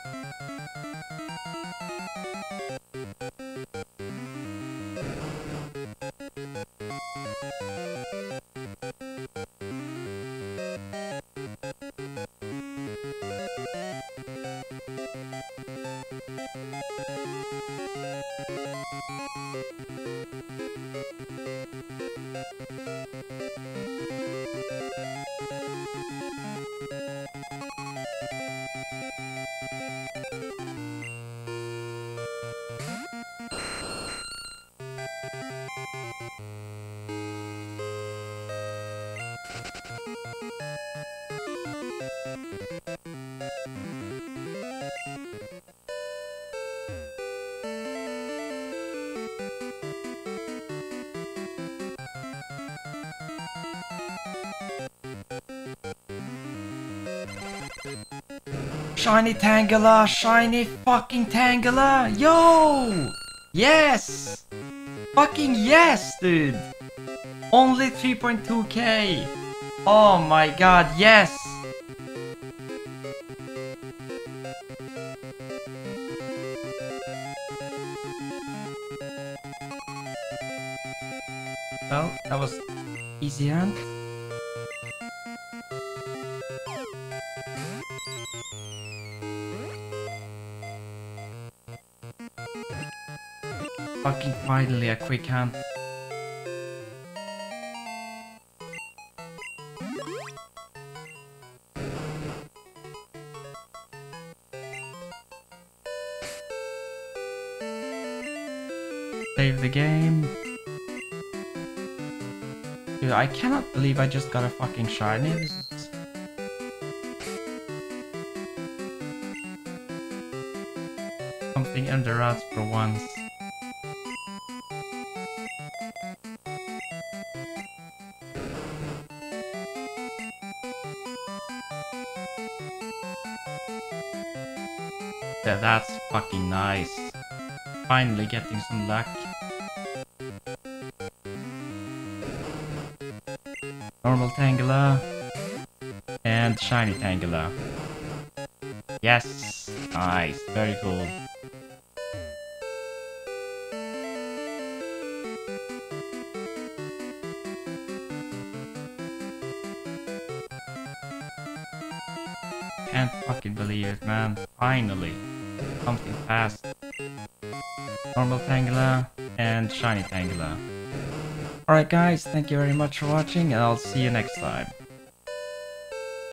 Shiny Tangela! Shiny fucking Tangela! Yo! Yes! Fucking yes, dude! Only 3.2k! Oh my god, yes! Well, that was easy hunt. Fucking finally a quick hunt. Save the game. Dude, I cannot believe I just got a fucking shiny. This is... something under us for once. Yeah, that's fucking nice. Finally getting some luck. Normal Tangela. And shiny Tangela. Yes! Nice, very cool. Can't fucking believe it, man. Finally. Something fast. Normal Tangela and shiny Tangela. Alright guys, thank you very much for watching and I'll see you next time.